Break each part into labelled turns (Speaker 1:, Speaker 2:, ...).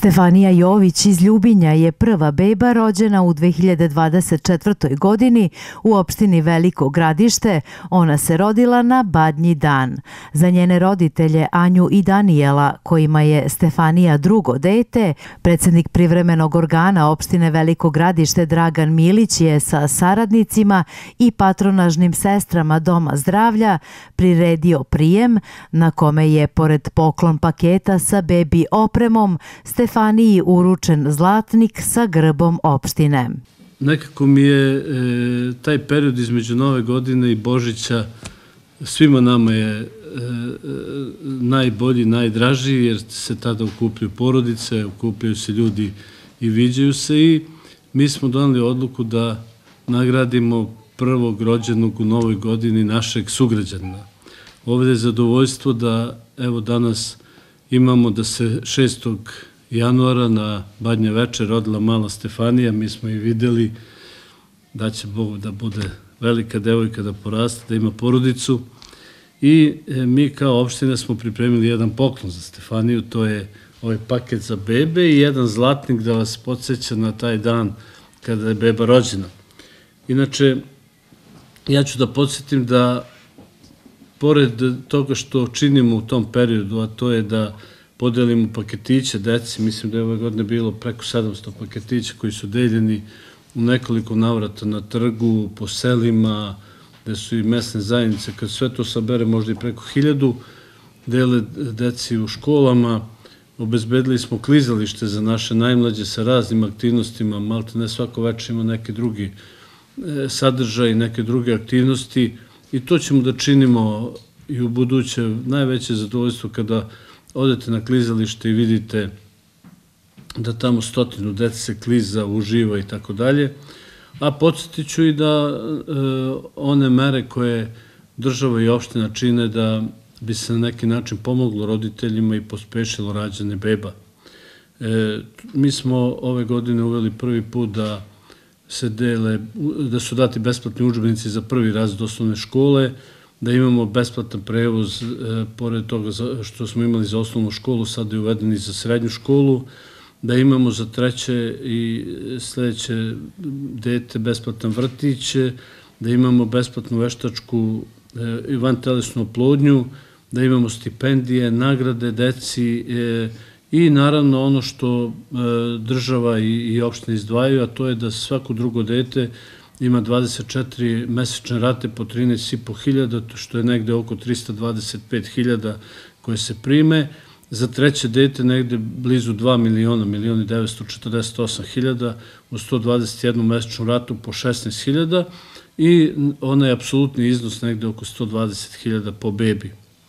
Speaker 1: Stefanija Jović iz Ljubinja je prva beba rođena u 2024. godini u opštini Veliko Gradište. Ona se rodila na Badnji dan. Za njene roditelje Anju i Danijela, kojima je Stefanija drugo dete, predsjednik privremenog organa opštine Veliko Gradište Dragan Milić je sa saradnicima i patronažnim sestrama Doma zdravlja priredio prijem na kome je, pored poklon paketa sa bebi opremom, Stefaniji uručen zlatnik sa grbom opštine.
Speaker 2: Nekako mi je taj period između Nove godine i Božića svima nama je najbolji, najdraži, jer se tada okupljaju porodice, okupljaju se ljudi i viđaju se, i mi smo doneli odluku da nagradimo prvog rođenog u Novoj godini našeg sugrađanina. Ovdje je zadovoljstvo da evo danas imamo da se 6. januara na Badnje veče rodila mala Stefanija. Mi smo i videli da će Bog da bude velika devojka, da poraste, da ima porodicu, i mi kao opština smo pripremili jedan poklon za Stefaniju. To je ovaj paket za bebe i jedan zlatnik da vas podsjeća na taj dan kada je beba rođena. Inače, ja ću da podsjetim da pored toga što činimo u tom periodu, a to je da podelimo paketiće deci, mislim da je ove godine bilo preko 700 paketića koji su deljeni u nekoliko navrata na trgu, po selima, gde su i mesne zajednice. Kad sve to sabere, možda i preko 1000, dele deci u školama. Obezbedili smo klizalište za naše najmlađe sa raznim aktivnostima, malte ne svako večer ima neke drugi sadržaj, neke druge aktivnosti, i to ćemo da činimo i u buduće. Najveće zadovoljstvo kada odete na klizalište i vidite da tamo 100 dece se kliza, uživa i tako dalje. A podsjetit ću i da one mere koje država i opština čine da bi se na neki način pomoglo roditeljima i pospešilo rađanje beba. Mi smo ove godine uveli prvi put da su dati besplatni udžbenici za prvi razred osnovne škole, da imamo besplatan prevoz, pored toga što smo imali za osnovnu školu, sada je uveden i za srednju školu, da imamo za treće i sledeće dete besplatan vrtić, da imamo besplatnu veštačku i vantelesnu oplodnju, da imamo stipendije, nagrade deci i naravno ono što država i opštine izdvajaju, a to je da svako drugo dete ima 24 mesečne rate po 13.500, što je negde oko 325.000 koje se prime. Za treće dete negde blizu 2 miliona, 1.948.000 u 121 mesečnu ratu po 16.000, i onaj apsolutni iznos negde oko 120.000 po bebi.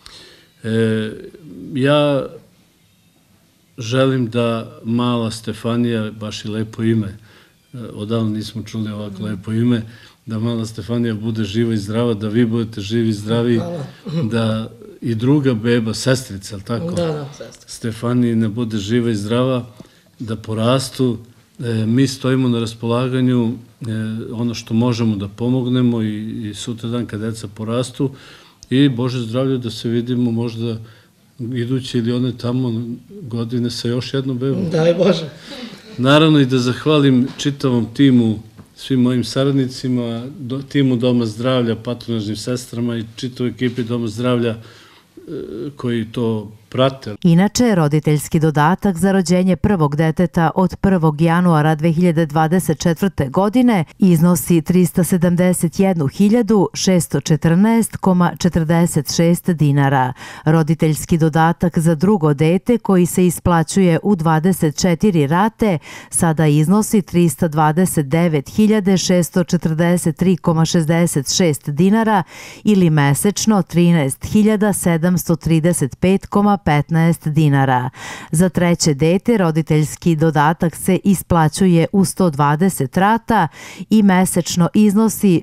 Speaker 2: Ja želim da mala Stefanija, baš i lepo ime, odavno nismo čuli ovako lepo ime, da mala Stefanija bude živa i zdrava, da vi budete živi i zdravi, da i druga beba, sestrica, ali tako? Da, sestrica. Stefaniji ne bude živa i zdrava, da porastu. Mi stojimo na raspolaganju, ono što možemo da pomognemo i sutra dan kad deca porastu, i Bože zdravlje da se vidimo možda iduće ili one tamo godine sa još jednom bebom. Daj Bože. Naravno i da zahvalim čitavom timu, svim mojim saradnicima, timu Doma zdravlja, patronažnim sestrama i čitavoj ekipi Doma zdravlja koji to prate.
Speaker 1: Inače, roditeljski dodatak za rođenje prvog deteta od 1. januara 2024. godine iznosi 371.614,46 dinara. Roditeljski dodatak za drugo dete, koji se isplaćuje u 24 rate, sada iznosi 329.643,66 dinara ili mesečno 13.735,15 dinara. Za treće dete roditeljski dodatak se isplaćuje u 120 rata i mesečno iznosi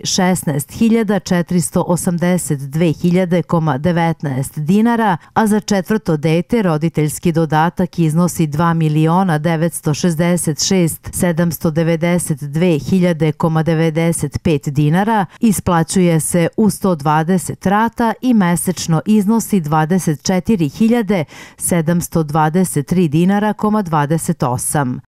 Speaker 1: 16.482,19 dinara, a za četvrto dete roditeljski dodatak iznosi 2.966.792,95 dinara, isplaćuje se u 120 rata i mesečno iznosi 24.000 2.723 dinara, 28.